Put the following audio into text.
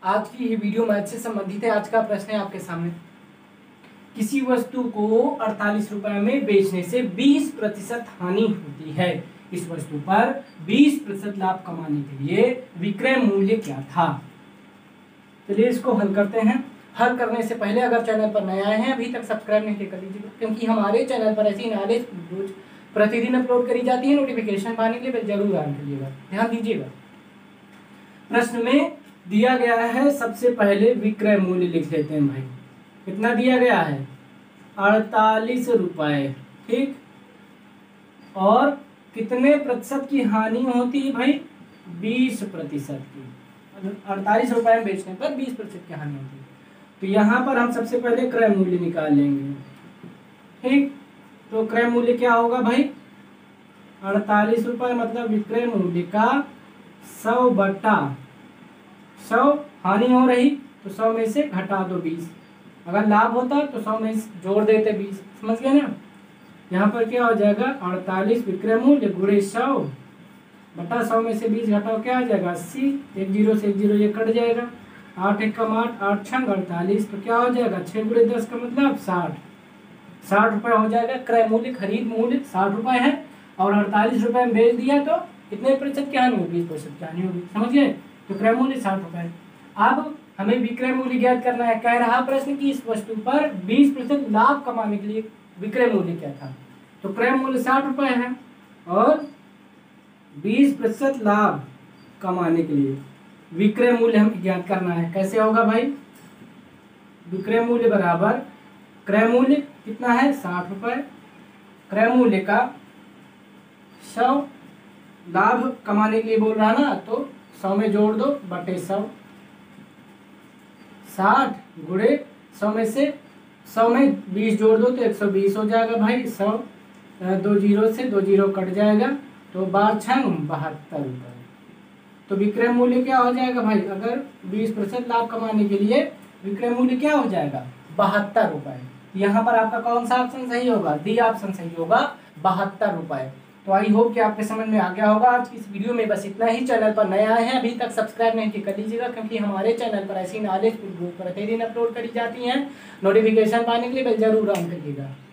आज की ये वीडियो मैथ से संबंधित है। आज का प्रश्न है आपके सामने, किसी वस्तु को 48 रुपए में बेचने से 20% हानि होती है, इस वस्तु पर 20% लाभ कमाने के लिए विक्रय मूल्य क्या था। चलिए इसको हल करते हैं। हल करने से पहले अगर चैनल पर नए आए हैं, अभी तक सब्सक्राइब नहीं कर लीजिएगा, क्योंकि हमारे चैनल पर ऐसी नॉलेज वीडियोज प्रतिदिन अपलोड करी जाती है। नोटिफिकेशन पाने के लिए जरूर ऑन करिएगा, ध्यान दीजिएगा। प्रश्न में दिया गया है, सबसे पहले विक्रय मूल्य लिख लेते हैं भाई। कितना दिया गया है? 48 रुपए, ठीक। और कितने प्रतिशत की हानि होती है भाई? 20% की। 48 रुपए में बेचने पर 20% की हानि होती है। तो यहाँ पर हम सबसे पहले क्रय मूल्य निकाल लेंगे, ठीक। तो क्रय मूल्य क्या होगा भाई? 48 रुपए मतलब विक्रय मूल्य का 100/100। हानि हो रही तो 100 में से घटा दो 20। अगर लाभ होता तो 100 में जोड़ देते 20। समझ गए ना? यहाँ पर क्या हो जाएगा? 48 विक्रय मूल्य गुणे 100/100 में से 20 घटाओ, क्या आ जाएगा? 80। एक जीरो से एक जीरो ये कट जाएगा। 8 एक कम 8, 8 छंग 48। तो क्या हो जाएगा? 6 गुणे 10 का मतलब 60। 60 रुपये हो जाएगा क्रय मूल्य। खरीद मूल्य 60 रुपये है और 48 रुपये में बेच दिया तो कितने प्रतिशत की हानि होगी? 20% की हानि होगी। समझ गए? तो क्रय मूल्य 60 रुपये। अब हमें विक्रय मूल्य ज्ञात करना है। कह रहा प्रश्न कि इस वस्तु पर 20% लाभ कमाने के लिए विक्रय मूल्य क्या था। तो क्रय मूल्य 60 रुपये है और 20% लाभ कमाने के लिए विक्रय मूल्य हमें ज्ञात करना है। कैसे होगा भाई? विक्रय मूल्य बराबर क्रय मूल्य कितना है? 60 रुपये। क्रय मूल्य का 100, लाभ कमाने के लिए बोल रहा ना, तो 100 में जोड़ दो बटे 100। 60 गुणे 100 में से 100 में 20 जोड़ दो तो 120 हो जाएगा भाई। 100 दो जीरो से दो जीरो कट जाएगा तो 12 छंग 72 रुपये। तो विक्रय मूल्य क्या हो जाएगा भाई? अगर 20% लाभ कमाने के लिए विक्रय मूल्य क्या हो जाएगा? 72 रुपये। यहाँ पर आपका कौन सा ऑप्शन सही होगा? डी ऑप्शन सही होगा, 72 रुपये। तो आई होप कि आपके समझ में आ गया होगा। आज की इस वीडियो में बस इतना ही। चैनल पर नए आए हैं, अभी तक सब्सक्राइब नहीं किया कर लीजिएगा, क्योंकि हमारे चैनल पर ऐसी नॉलेज प्रतिदिन अपलोड करी जाती हैं। नोटिफिकेशन पाने के लिए बेल जरूर ऑन करिएगा।